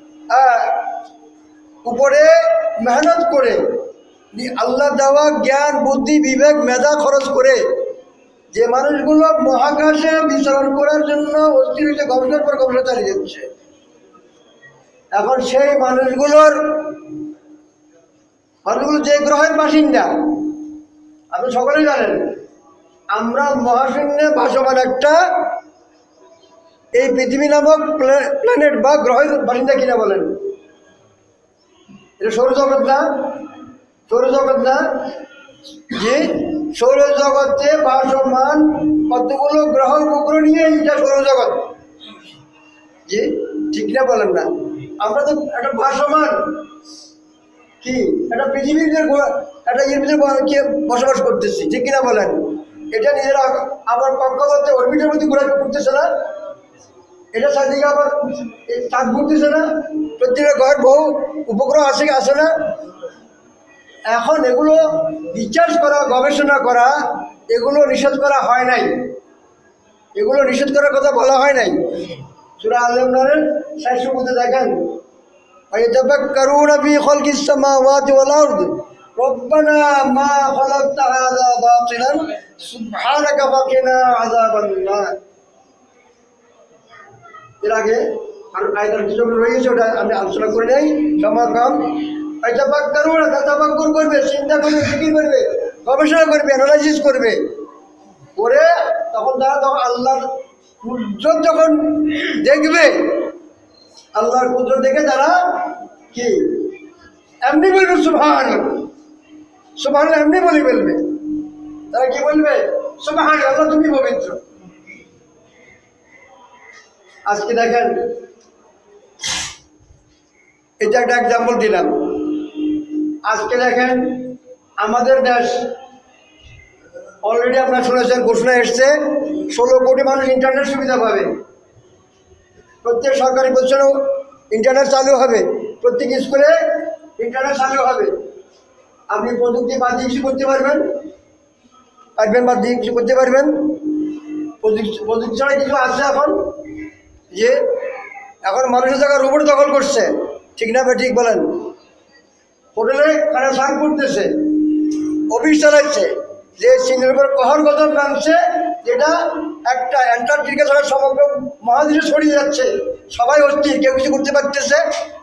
উপরে মেহনত করে আল্লাহ দেওয়া জ্ঞান, বুদ্ধি, বিবেক, মেধা খরচ করে যে মানুষগুলো মহাকাশে বিচরণ করার জন্য অস্থির হয়েছে, গবেষণার পর গবেষণা চালিয়ে যাচ্ছে, এখন সেই মানুষগুলোর মানুষগুলো যে গ্রহের বাসিন্দা, আপনি সকলেই জানেন, আমরা মহাশূন্যে ভাসমান একটা এই পৃথিবী নামক প্ল্যানেট বা গ্রহের বাসিন্দা কিনা বলেন? এটা সৌরজগৎ না? সৌরজগৎ না? যে সৌরজগতে ভাসমান কতগুলো গ্রহ উপগ্রহ নিয়ে এটা সৌরজগৎ। যে ঠিক না বলেন না? আমরা তো একটা ভাসমান, কি একটা পৃথিবীর একটা ইয়ের ভিতরে বসবাস করতেছি, ঠিক কিনা বলেন? এটা নিজেরা আবার কক্ষপথে অরবিটের মধ্যে ঘোরা করতেছে না, এটা চারদিকে আবার চাঁদ ঘুরতেছে না, প্রত্যেকটা গ্রহের বহু উপগ্রহ আসে আসে না। এখন এগুলো রিসার্চ করা, গবেষণা করা, এগুলো নিষেধ করা হয় নাই, এগুলো নিষেধ করার কথা বলা হয় নাই। সূরা আল ইমরানের শেষ পর্যন্ত দেখেন, ওয়ায়াতাফাক্কারুনা ফী খালকিস সামাওয়াতি ওয়াল আরদ রব্বানা মা খালাকতা হাযা বাতিলান সুবহানাকা ফাকিনা আযাবান নার। এর আগে আর আয়াতের কিছু রয়েছে, ওটা আমি আলোচনা করে নেই, সময় কম। ওয়ায়াতাফাক্কারুনা, তাফাক্কুর করবে, চিন্তা করবে, ফিকির করবে, গবেষণা করবে, অ্যানালাইসিস করবে, করে তখন তারা তখন আল্লাহর কুদরত যখন দেখবে, আল্লাহর কুদরত দেখে তারা কি এমনি বলবে সুবহান সুবহান, এমনি বলে বলবে। তারা কি বলবে? সুবহান আল্লাহ, তুমি পবিত্র। আজকে দেখেন, এটা একটা এক্সাম্পল দিলাম। আজকে দেখেন আমাদের দেশ অলরেডি আপনারা শুনেছেন, ঘোষণা এসছে ষোলো কোটি মানুষ ইন্টারনেট সুবিধা পাবে। প্রত্যেক সরকারি প্রতিষ্ঠানেও ইন্টারনেট চালু হবে, প্রত্যেক স্কুলে ইন্টারনেট চালু হবে। আপনি প্রযুক্তি বাদ দিয়ে কিছু করতে পারবেন পারবেন বাদ দিয়ে কিছু করতে পারবেন। প্রযুক্তি প্রযুক্তি ছাড়া কিছু আছে এখন, যে এখন মানুষের জায়গায় রোবট দখল করছে, ঠিক না? ঠিক বলেন। হোটেলে খানা সার্ভ করতেছে, অফিস চালাচ্ছে, যে চীনের উপর কহর গজব নামছে, যেটা একটা অ্যান্টার্কটিকা ছাড়া সমগ্র মহাদেশে ছড়িয়ে যাচ্ছে, সবাই অস্থির, কেউ কিছু করতে পারতেছে।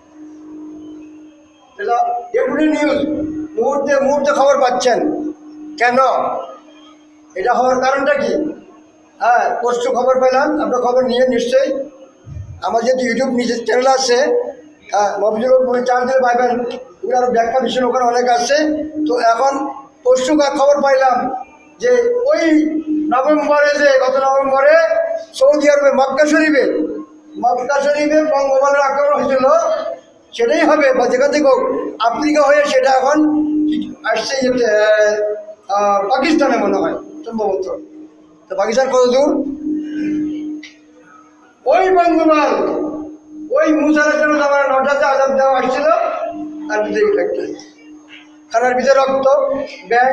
এগুলি নিউজ মুহূর্তে মুহূর্তে খবর পাচ্ছেন। কেন এটা হওয়ার কারণটা কি? হ্যাঁ, পরশু খবর পেলাম, আপনার খবর নিয়ে নিশ্চয়ই, আমার যেহেতু ইউটিউব নিজের চ্যানেল আছে, হ্যাঁ মফিজুল মনে চার দিলে পাইবেন, আরও ব্যাখ্যা বিষয় ওখানে অনেক আছে। তো এখন পরশু খবর পাইলাম যে ওই নভেম্বরে, যে গত নভেম্বরে সৌদি আরবে মক্কা শরীফে মক্কা শরীফে বঙ্গবন্ধুর আক্রমণ হয়েছিল, সেটাই হবে বা যেখান থেকে আফ্রিকা হয়ে সেটা এখন আসছে পাকিস্তানে মনে হয় সম্ভবত। তো পাকিস্তান কত দূর? ওই বঙ্গবন্ধু ওই মুসার জন্য আমার নটাতে আজাদ দেওয়া আসছিল, তার ভিতরে একটা খানার ভিতরে রক্ত, ব্যাং,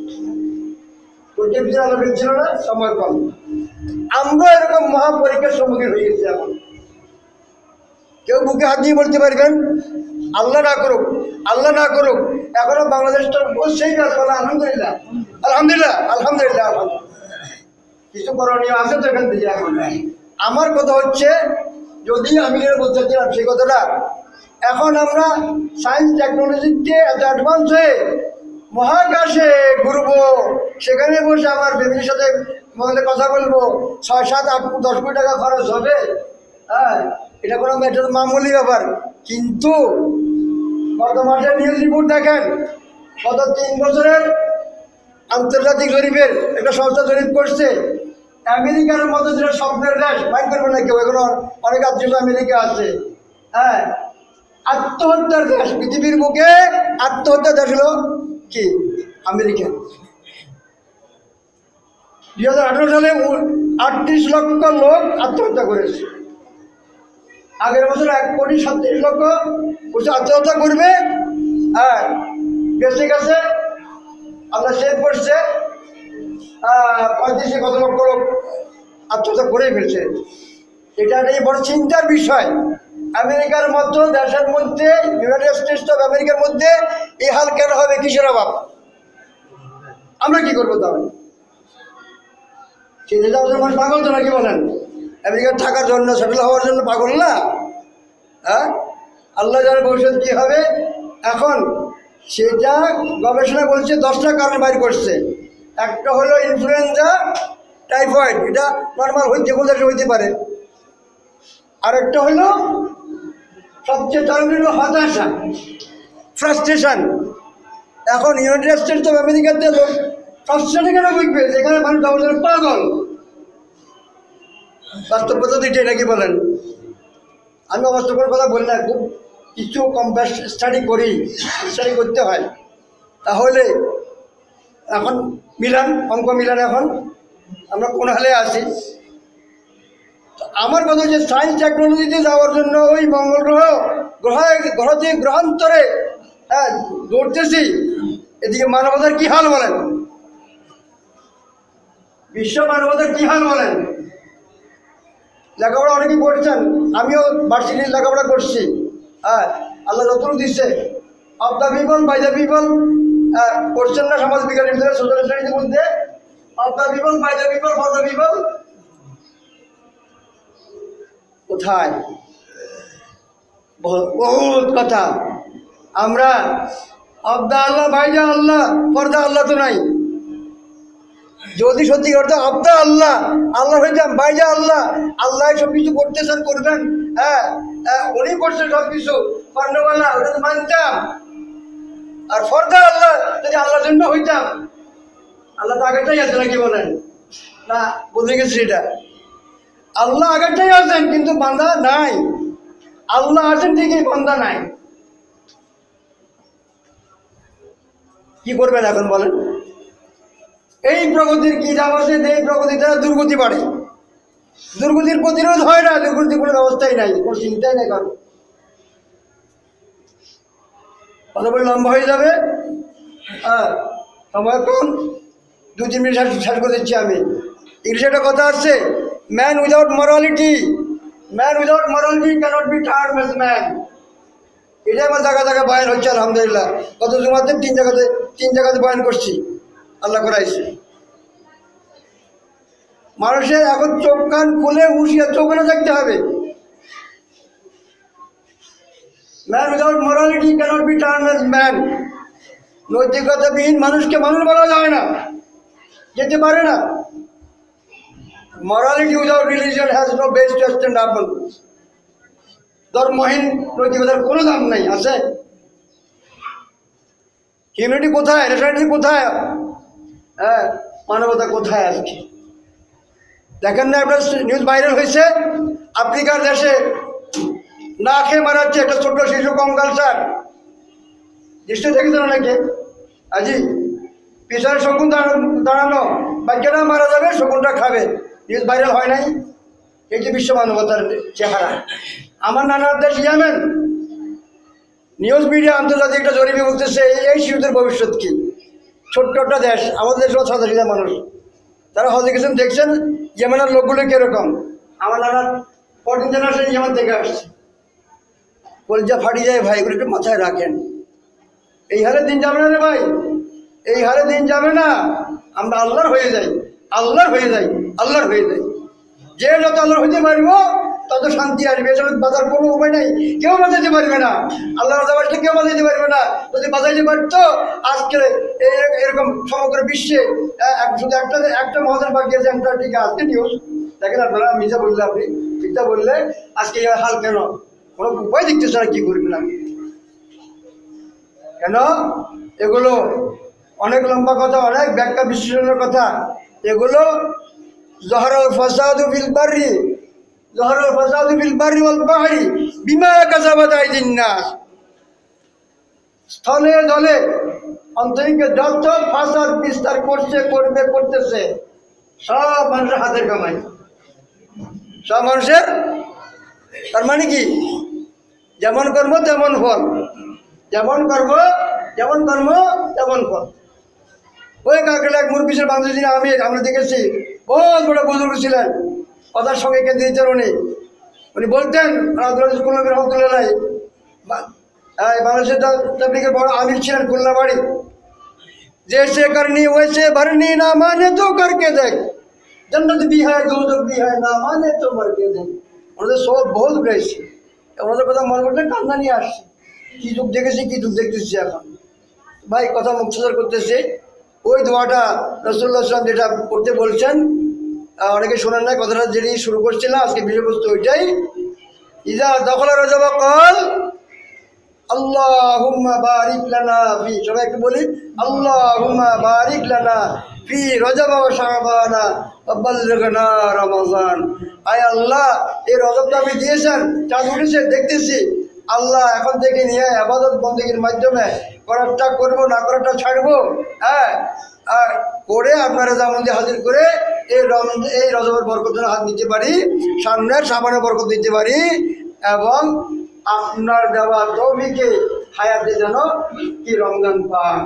ওইটার ভিতরে আলো ছিল না, সময় কম। আমরা এরকম মহাপরীক্ষার সম্মুখীন হয়ে গেছি। এখন কেউ বুকে হাত দিয়ে বলতে পারবেন আল্লাহ না করুক, আল্লাহ না করুক, এখনো বাংলাদেশটা সেই কাজ বলে আলহামদুলিল্লাহ আলহামদুলিল্লাহ আলহামদুলিল্লাহ আলহামদুলিল্লাহ, কিছু করণীয় আছে তো এখান থেকে। এখন আমার কথা হচ্ছে, যদি আমি বলতে চাচ্ছিলাম সেই কথাটা, এখন আমরা সায়েন্স টেকনোলজিতে এত অ্যাডভান্স হয়ে মহাকাশে ঘুরবো, সেখানে বসে আমার ফ্যামিলির সাথে মধ্যে কথা বলবো, ছয় সাত আট দশ কোটি টাকা খরচ হবে। হ্যাঁ, এটা কোনো এটা মামুলি ব্যাপার। কিন্তু গত মাসের নিউজ রিপোর্ট দেখেন, গত তিন বছরের আন্তর্জাতিক জরিপের একটা সংস্থা জরিপ করছে, আমেরিকার মতো যেটা স্বপ্নের দেশ, মাইন্ড করবে না কেউ, এখনো অনেক আত্মীয় আমেরিকা আছে। হ্যাঁ, আত্মহত্যার দেশ, পৃথিবীর বুকে আত্মহত্যার দেশ হলো কি? আমেরিকা। দুই হাজার আঠারো সালে আটত্রিশ লক্ষ লোক আত্মহত্যা করেছে। আগের বছর এক কোটি সাতত্রিশ লক্ষ বসে আত্মহত্যা করবে। হ্যাঁ, বেঁচে গেছে, আল্লাহ সেভ করছে পঁয়ত্রিশে কত লক্ষ লোক আত্মহত্যা করেই ফেলছে। এটা একটা বড় চিন্তার বিষয়। আমেরিকার মতো দেশের মধ্যে, ইউনাইটেড স্টেটস অফ আমেরিকার মধ্যে এই হাল কেন হবে? কিসের অভাব? আমরা কি করবো তাহলে? সেই দেশে আমাদের মানুষ পাগল তো নাকি বলেন? আমেরিকার থাকার জন্য, সেটেল হওয়ার জন্য পাগল না? হ্যাঁ, আল্লাহ জানে ভবিষ্যৎ কী হবে। এখন সেটা গবেষণা বলছে, দশটা কারণ বাইর করছে। একটা হলো ইনফ্লুয়েঞ্জা, টাইফয়েড, এটা নর্মাল হইতে বলতে হইতে পারে। আরেকটা হলো সবচেয়ে দারুণ হলো হতাশা, ফ্রাস্ট্রেশন। এখন ইউনাইটেড স্টেটস অফ আমেরিকাতে লোক ফ্রাস্ট্রেশন কেন বুঝবে, যেখানে মানুষ আমাদের পাগল। বাস্তবতা দিতে নাকি বলেন? আমি অবাস্তবের কথা বলি না, খুব কিছু কম্পাস স্টাডি করি, স্টাডি করতে হয়। তাহলে এখন মিলান, অঙ্ক মিলান, এখন আমরা কোন হালে আছি। আমার কথা হচ্ছে সায়েন্স টেকনোলজিতে যাওয়ার জন্য ওই মঙ্গল গ্রহ গ্রহ গ্রহ থেকে গ্রহান্তরে হ্যাঁ দৌড়তেছি, এদিকে মানবতার কি হাল বলেন? বিশ্ব মানবতার কি হাল বলেন? লেখাপড়া অনেকেই করছেন, আমিও ভার্সিটির লেখাপড়া করছি। হ্যাঁ, আল্লাহ নতুন দিচ্ছে of the people by the people, করছেন না সমাজ বিজ্ঞানের ভিতরে সোশ্যাল স্টাডিজের মধ্যে? Of the people by the people for the people. কোথায়? বহুত কথা। আমরা of the Allah by the Allah for the Allah তো নাই। যদি সত্যি করতে অফ দ্য আল্লাহ আল্লাহ হইতাম, বাই দ্য আল্লাহ আল্লাহ সব কিছু করতেছেন, করবেন, হ্যাঁ উনি করছেন সব কিছু, কর্ণবালা ওটা তো মানতাম। আর ফর দ্য আল্লাহ যদি আল্লাহর জন্য হইতাম, আল্লাহ তো আগেরটাই আছে নাকি বলেন? না, বলে গেছি এটা, আল্লাহ আগেরটাই আছেন কিন্তু বান্দা নাই। আল্লাহ আছেন ঠিকই, বান্দা নাই। কি করবেন এখন বলেন? এই প্রগতির কি দাম আছে? এই প্রগতির দ্বারা দুর্গতি বাড়ে, দুর্গতির প্রতিরোধ হয় না, দুর্গতির কোনো ব্যবস্থাই নাই, কোনো চিন্তাই নাই কারণ। কথা বলে লম্বা হয়ে যাবে, হ্যাঁ সময় কম, দু তিন মিনিট শেষ করে দিচ্ছি আমি। ইংলিশে একটা কথা আসছে, man without morality man without morality cannot be term as man. এটাই আমার জায়গা জায়গায় বয়ান হচ্ছে আলহামদুলিল্লাহ। গত জুমাতে তিন জায়গাতে তিন জায়গাতে বয়ান করছি, আল্লাহ করাইছে। মানুষের এখন চোখ কান খুলে হুঁশিয়ার চোখে থাকতে হবে। Man without morality cannot be term as man. নৈতিকতাবিহীন মানুষকে মানুষ বলা যায় না, যেতে পারে না। Morality without religion has no base to stand upon. ধর্মহীন নৈতিকতার কোনো দাম নাই, আছে? হিউম্যানিটি কোথায়? রেশনালিটি কোথায়? হ্যাঁ, মানবতা কোথায় আজকে? দেখেন না আপনার নিউজ ভাইরাল হয়েছে, আফ্রিকার দেশে না খেয়ে মারাচ্ছে একটা ছোট্ট শিশু, কঙ্কালসার। নিশ্চয় দেখেছেন অনেকে। আজি পিছনে শকুন দাঁড়ানো, বাচ্চাটা মারা যাবে, শকুনটা খাবে, নিউজ ভাইরাল হয় নাই? এই যে বিশ্ব মানবতার চেহারা। আমার নানার দেশ ইয়ামেন, নিউজ মিডিয়া আন্তর্জাতিক একটা জরিপে বলতেছে এই শিশুদের ভবিষ্যৎ কি। ছোট্ট একটা দেশ, আমাদের দেশেও সাতাশ হাজার মানুষ, তারা হজে গেছেন, দেখছেন ইয়েমেনের লোকগুলো কীরকম। আমার নানার ফোরটিন জেনারেশন ইয়েমেন থেকে আসছে। কলজা ফাটি যায় ভাই, এগুলো একটু মাথায় রাখেন। এই হারে দিন যাবে না রে ভাই, এই হারে দিন যাবে না। আমরা আল্লাহর হয়ে যাই, আল্লাহর হয়ে যাই, আল্লাহর হয়ে যাই। যে যত আল্লাহর হইতে পারবো তত শান্তি আসবে। এসব বাঁচার কোনো উপায় নেই, কেউ বাঁচাইতে পারবে না। আল্লাহ রাজা বাঁচলে কেউ বাঁচাইতে পারবে না। যদি বাঁচাইতে পারতো আজকে এরকম সমগ্র বিশ্বে শুধু একটা একটা মহাজন বাকি আছে, অ্যান্টার্কটিকা। আজকে নিউজ দেখেন আপনারা, মিজা বললে আপনি ঠিকটা বললে, আজকে এই হাল কেন? কোনো উপায় দেখতেছে না, কী করবেন আপনি? কেন? এগুলো অনেক লম্বা কথা, অনেক ব্যাখ্যা বিশ্লেষণের কথা। এগুলো জহরুল ফাসাদু ফিল বাররি জহরুল ফাসাদু ফিল বাররি ওয়াল বাহরি বিমা কাসাবাত আইদিন নাস। স্থলে জলে অন্তরিকে যত ফাসাদ বিস্তার করছে, করবে, করতেছে, সব মানুষের হাতের কামাই, সব মানুষের। তার মানে কি? যেমন কর্ম তেমন ফল, যেমন কর্ম যেমন কর্ম তেমন ফল। ওই কাকেলা এক মুরব্বীর বাংলাদেশি আমি আমরা দেখেছি, বহুত বড় বুজুর্গ ছিলেন, কথার সঙ্গে কেন্দ্র দিতেন উনি। উনি বলতেন রহমতুল্লাহ, বাংলাদেশের তাবলীগের বড় আমির ছিলেন, খুলনা বাড়ি। जैसे करनी वैसे भरनी, ना माने तो करके देख, जन्नत भी है दोजख भी है, ना माने तो मर के देख। ওনাদের সব বহুত উঠেছে, ওনাদের কথা মনে করতে কান্না নিয়ে আসছে। কী যুগ দেখেছি, কী যুগ দেখতেছি এখন ভাই। কথা মুখতাসার করতেছে, ওই দোয়াটা রাসূলুল্লাহ সাল্লাল্লাহু আলাইহি ওয়াসাল্লাম যেটা পড়তে বলছেন, অনেকে শোনেন না কথাটা, যেটি শুরু করছিলাম আজকে বিষয়বস্তু ওইটাই। ইজা দখলা রজব কল আল্লাহুম্মা বারিক লানা ফি, সবাই একটু বলি আল্লাহুম্মা বারিক লানা ফি রজব ওয়া শাবান ওয়া বাল্লিগনা রমাজান। আয় আল্লাহ, এই রজবটা আপনি দিয়েছেন, চাঁদ উঠেছে দেখতেছি, আল্লাহ এখন থেকে নিয়ে আবাদত বন্দেগীর মাধ্যমে করারটা করবো, না করারটা ছাড়বো। হ্যাঁ, করে আপনারা জামন্দি হাজির করে এই রম এই রজবের বরকত যেন হাত নিতে পারি, সামনের সাবানের বরকত দিতে পারি, এবং আপনার দেওয়া তৌফিকে হায়াতে যেন কি রমজান পান।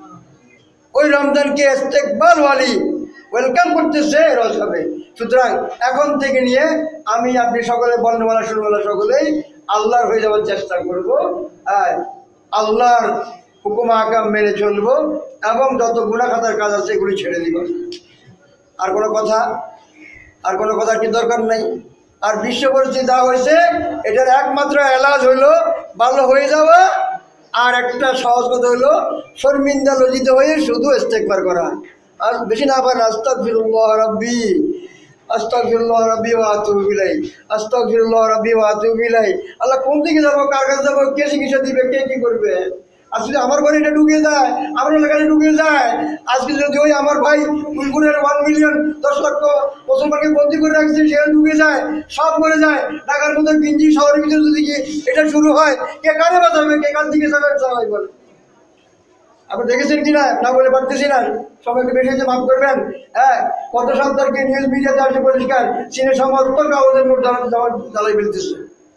ওই রমজানকে ইস্তেকবাল ওয়ালি ওয়েলকাম করতেছে রজবে। সুতরাং এখন থেকে নিয়ে আমি আপনি সকলে বর্ণমালা শুনমালা সকলেই আল্লাহর হয়ে যাওয়ার চেষ্টা করব। হ্যাঁ, আল্লাহর হুকুম আহকাম মেনে চলবো এবং যত গুনাহ খাতার কাজ আছে এগুলি ছেড়ে দিব। আর কোনো কথা আর কোনো কথার কি দরকার নাই। আর বিশ্ব পরিস্থিতি যা হয়েছে এটার একমাত্র এলাজ হইল ভালো হয়ে যাওয়া, আর একটা সহজ কথা হইলো শর্মিন্দা লজ্জিত হয়ে শুধু ইস্তেগফার করা। আর বেশি না পারেন আস্তাগফিরুল্লাহ রাব্বি আস্তাগফিরুল্লাহ রাব্বি ওয়া আতুবু ইলাইহি আস্তাগফিরুল্লাহ রাব্বি ওয়া আতুবু ইলাইহি। আল্লাহ কোন দিকে যাবো, কার কাছে যাবো, কে চিকিৎসা দিবে, কে কি করবে? আজকে আমার ঘরে এটা ঢুকে যায়, আমার এলাকায় ঢুকে যায়। আজকে যদি ওই আমার ভাই বুলবুলের ওয়ান মিলিয়ন দশ লক্ষ মুসলমানকে বন্দি করে রাখছে, সেখানে ঢুকে যায়, সব মরে যায়। ঢাকার মতো গিঞ্জি শহরের ভিতরে যদি এটা শুরু হয়, কে কারে বাঁচাবে, কে কার দিকে যাবে? সবাই বলে আপনি দেখেছেন কিনা, না বলে পারতেছি না, সবাই একটু বেশি হয়েছে, মাফ করবেন। হ্যাঁ, কত সন্তানকে নিউজ মিডিয়াতে আসে পরিষ্কার চীনের সমস্ত কাগজের মোট জ্বালাই ফেলতেছে।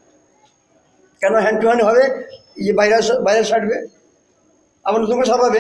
কেন? হ্যান্ড টু হ্যান্ড হবে, ইয়ে ভাইরাস ভাইরাস ছাড়বে, আমার নতুন ছাপাবে।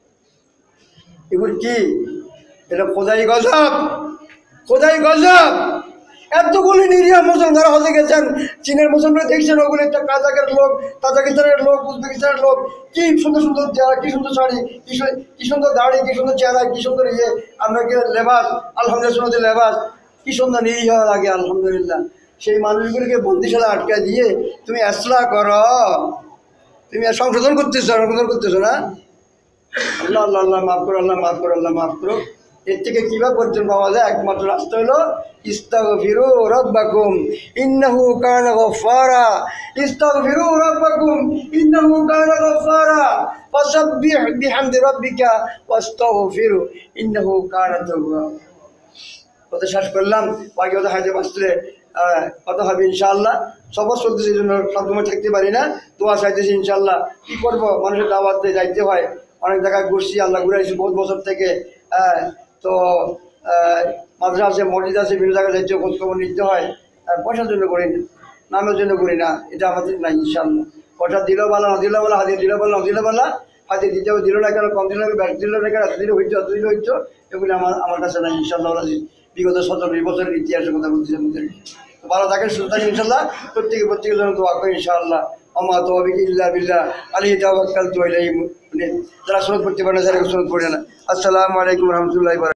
এগুলো কি? এটা খোদাই গজব, খোদাই গজব। এতগুলি নিরীহ মুসলমানরা হজে গেছেন, চীনের মুসলমান দেখছেন, ওগুলো একটা কাজাকের লোক, তাজাকিস্তানের লোক, উজবেকিস্তানের লোক, কি সুন্দর সুন্দর চেহারা, কি সুন্দর শাড়ি, কি কি সুন্দর দাড়ি, কি সুন্দর চেহারা, কি সুন্দর ইয়ে, আমরা কি লেবাস, আলহামদুলিল্লাহ লেবাস, কি সুন্দর নিরীহ লাগে, আলহামদুলিল্লাহ। সেই মানুষগুলিকে বন্দিশালা আটকা দিয়ে তুমি আসলা করো, তুমি সংশোধন করতেছো, সংশোধন করতেছো না? আল্লাহ আল্লাহ আল্লাহ মাফ করো, আল্লাহ মাফ করো, আল্লাহ মাফ করো। এর থেকে কীভাবে পরিত্রাণ পাওয়া যায়? একমাত্র রাস্তা হলো ইস্তাগফিরু রাব্বাকুম ইন্নাহু কানা গফফারা, ইস্তাগফিরু রাব্বাকুম ইন্নাহু কানা গফফারা, ফাসাব্বিহ বিহামদি রাব্বিকা ওয়াস্তাগফিরু ইন্নাহু কানা তাওয়াবা। কত শেষ করলাম, বাকি কথা হাতে বাঁচলে কত হবে ইনশাআল্লাহ। সবার চলতেছে, এই জন্য সবসময় থাকতে পারি না, দোয়া চাইতেছি ইনশাআল্লাহ। কী করবো, মানুষের দাওয়াতে যাইতে হয়, অনেক জায়গায় ঘুরছি, আল্লাহ ঘুরে আসছি বহুত বছর থেকে। হ্যাঁ, তো মাদ্রাসা আছে, মসজিদ আছে, বিভিন্ন জায়গায় যাইতে খোঁজখবর নিতে হয়। পয়সার জন্য করি না, নামের জন্য করি না, এটা আমাদের নাই ইনশাআল্লাহ। পয়সা দিলেও বলা, না দিলেও বলা, হাতিয়ে দিলেও বলা, না দিলেও বলা, হাতিয়ে দিতেও দিল না কেন, কম দিল না, ব্যাগ দিল না কেন, এত দিলে হইতো, এত দিলে হইতো, এগুলি আমার আমার কাছে নাই ইনশাআল্লাহ। বিগত সতেরো বছরের ইতিহাসের কথা বলতেছি আমাদেরকে। তো ভালো থাকেন, সুস্থ থাকেন ইনশাআল্লাহ। প্রত্যেকে প্রত্যেকের জন্য দোয়া করি ইনশাআল্লাহ। আমা তৌফিক ইল্লা বিল্লাহ, আলাইহি তাওয়াক্কালতু ওয়া ইলাইহি মুনীব। যারা সুন্নাত পড়তে পারে না, যারা সুন্নাত পড়ে না। আসসালামু আলাইকুম ওয়া রাহমাতুল্লাহি ওয়া বারাকাতুহু।